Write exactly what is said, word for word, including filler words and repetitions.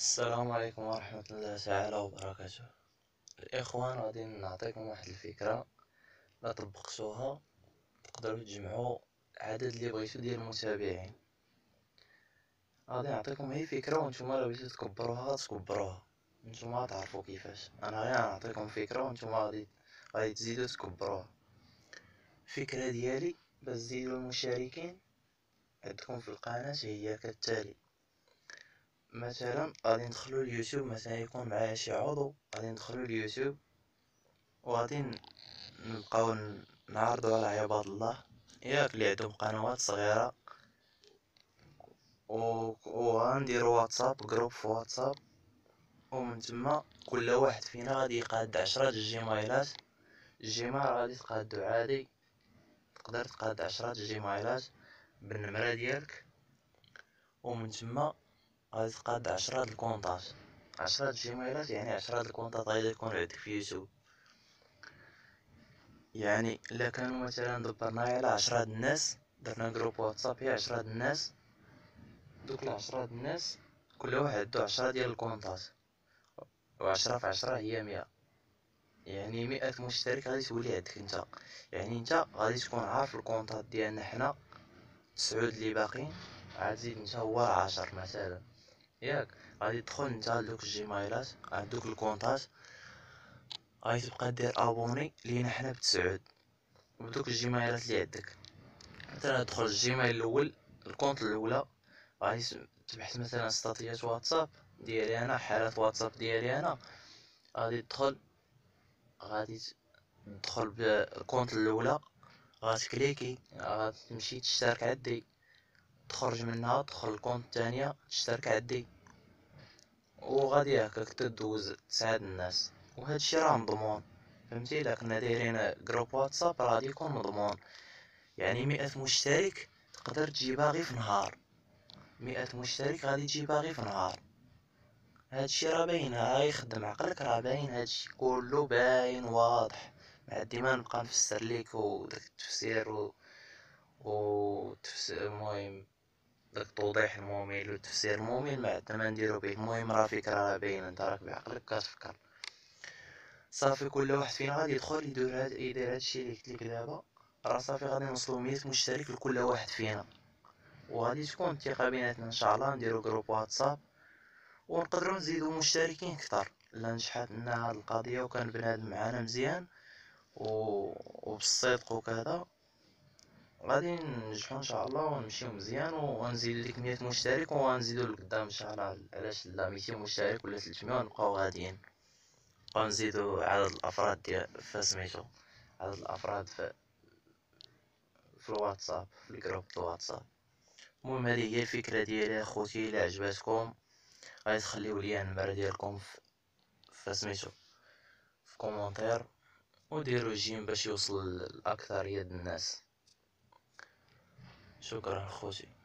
السلام عليكم ورحمة الله تعالى وبركاته. الإخوان غادي نعطيكم واحد الفكرة، لا طبقتوها تقدروا تجمعوا العدد اللي بغيتو ديال المتابعين. غادي نعطيكم هي فكرة وانتم لا بغيتو تكبروها غتكبروها، نتوما تعرفوا كيفاش. انا غير نعطيكم فكرة وانتم غادي غادي تزيدوا تكبروها. الفكرة ديالي باش تزيدوا المشاركين عندكم في القناة هي كالتالي. مثلا غادي ندخلو اليوتيوب، مثلا يكون معايا شي عضو، غادي ندخلو اليوتيوب وغادي نبقاو نعرضو على عباد الله ياك اللي عندهم قنوات صغيرة، و وغنديرو واتساب، جروب في واتساب، ومن تما كل واحد فينا غادي يقاد عشرة الجيمايلات. الجيميل غادي تقادو عادي، تقدر تقاد عشرة الجيمايلات بالنمرة ديالك، ومن تما غادي تقاد عشرة الكونطات. عشرة الجيميلات يعني عشرة الكونطات غادي يكون عندك في يوتيوب. يعني الا كانوا مثلا دبرنا على عشرة الناس، درنا جروب واتساب هي عشرة الناس، دوك العشرة الناس كل واحد عنده عشرة ديال الكونطات، وعشرة في عشرة هي مية، يعني مئة مشترك غادي تولي عندك انت. يعني انت غادي تكون عارف الكونطات ديالنا حنا تسعود اللي باقيين، عاد زيد انت هو عشر مثلا ياك. غادي تدخل انت لدوك الجيمايلات عندوك الكونطات، غادي تبقى دير ابوني لينا حنا بتسعود بدوك الجيمايلات اللي عندك. مثلا تدخل الجيميل الاول، الكونط الاولى، غادي تبحث مثلا ستاتيات واتساب ديالي انا، حالات واتساب ديالي انا، غادي تدخل غادي تدخل بالكونط الاولى، غاتكليكي غتمشي تشترك عندي، تخرج منها تدخل الكونط الثانيه تشترك عندي، وغادي هكاك تدوز تساعد الناس. وهذا الشيء راه مضمون، فهمتي؟ الا كنا دايرين جروب واتساب راه غادي يكون مضمون. يعني مئة مشترك تقدر تجيبها غير في نهار، مئة مشترك غادي تجيبها غير في نهار. هادشي راه باين، ها يخدم عقلك، راه باين هادشي كله باين واضح. ما ديما نبقى نفسر ليك وداك التفسير و و تفسير المهم داك التوضيح الممل والتفسير الممل ما عندنا ما نديرو به. المهم راه فكرة راه باينه، انت راك بعقلك كتفكر صافي. كل واحد فينا غادي يدخل يدير هاد يدير هادشي اللي قلت لك دابا، راه صافي غادي نوصلو مية مشترك لكل واحد فينا، وغادي تكون الثقه بيناتنا ان شاء الله. نديرو جروب واتساب ونقدروا نزيدو مشتركين كتر الا نجحت لنا هاد القضيه وكان بنادم معانا مزيان و... وبالصدق وكذا، غادي ننجحو ان شاء الله ونمشيو مزيان ونزيدو ديك مية مشترك ونزيدو لقدام ان شاء الله. علاش لا؟ ميتين مشترك ولا ثلاثمية ونبقاو غاديين، نبقاو نزيدو عدد الافراد ديال فسميتو عدد الافراد في في الواتساب، في الجروب الواتساب. المهم هذه هي الفكره ديالي اخوتي، الا عجباتكم غادي تخليو ليا النمرة ديالكم في فسميتو في كومونتير، وديروا جيم باش يوصل لاكثريه الناس. شكرا خوتي.